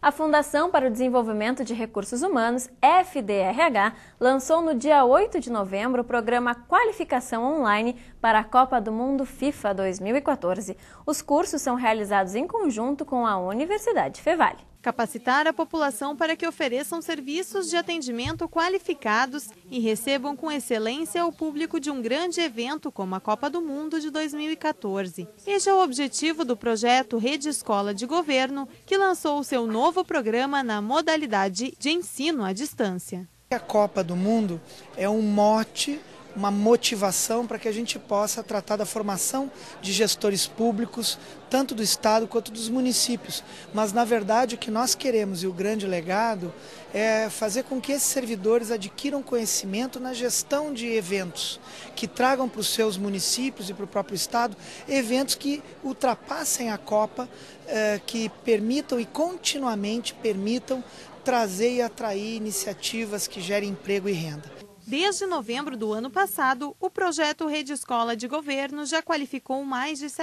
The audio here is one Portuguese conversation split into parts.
A Fundação para o Desenvolvimento de Recursos Humanos, FDRH, lançou no dia 8 de novembro o programa Qualificação Online para a Copa do Mundo FIFA 2014. Os cursos são realizados em conjunto com a Universidade Fevale. Capacitar a população para que ofereçam serviços de atendimento qualificados e recebam com excelência o público de um grande evento como a Copa do Mundo de 2014. Este é o objetivo do projeto Rede Escola de Governo, que lançou o seu novo programa na modalidade de ensino à distância. A Copa do Mundo é um mote, uma motivação para que a gente possa tratar da formação de gestores públicos, tanto do Estado quanto dos municípios. Mas, na verdade, o que nós queremos e o grande legado é fazer com que esses servidores adquiram conhecimento na gestão de eventos, que tragam para os seus municípios e para o próprio Estado eventos que ultrapassem a Copa, que permitam e continuamente permitam trazer e atrair iniciativas que gerem emprego e renda. Desde novembro do ano passado, o projeto Rede Escola de Governo já qualificou mais de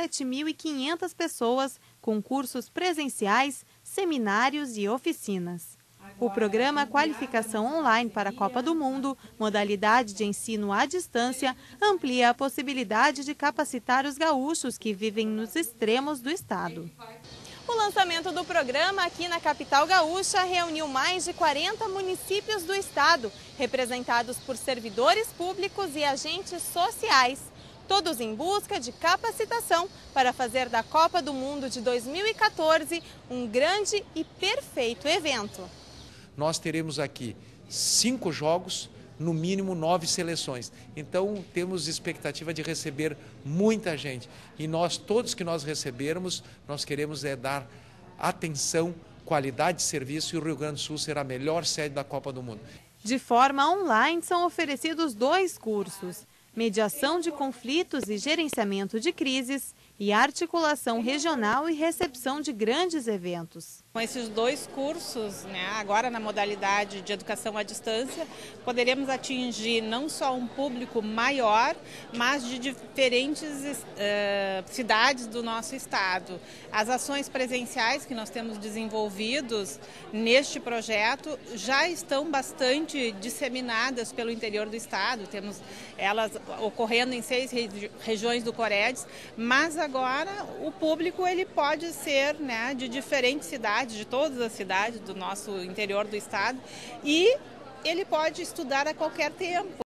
7.500 pessoas com cursos presenciais, seminários e oficinas. O programa Qualificação Online para a Copa do Mundo, modalidade de ensino à distância, amplia a possibilidade de capacitar os gaúchos que vivem nos extremos do estado. O lançamento do programa aqui na capital gaúcha reuniu mais de 40 municípios do estado, representados por servidores públicos e agentes sociais, todos em busca de capacitação para fazer da Copa do Mundo de 2014 um grande e perfeito evento. Nós teremos aqui 5 jogos, no mínimo 9 seleções. Então temos expectativa de receber muita gente. E nós, todos que nós recebermos, nós queremos dar atenção, qualidade de serviço, e o Rio Grande do Sul será a melhor sede da Copa do Mundo. De forma online são oferecidos 2 cursos: mediação de conflitos e gerenciamento de crises e articulação regional e recepção de grandes eventos. Com esses 2 cursos, agora na modalidade de educação à distância, poderemos atingir não só um público maior, mas de diferentes cidades do nosso estado. As ações presenciais que nós temos desenvolvidos neste projeto já estão bastante disseminadas pelo interior do estado. Temos elas ocorrendo em 6 regiões do Coredes, mas agora o público ele pode ser de diferentes cidades, de todas as cidades do nosso interior do estado, e ele pode estudar a qualquer tempo.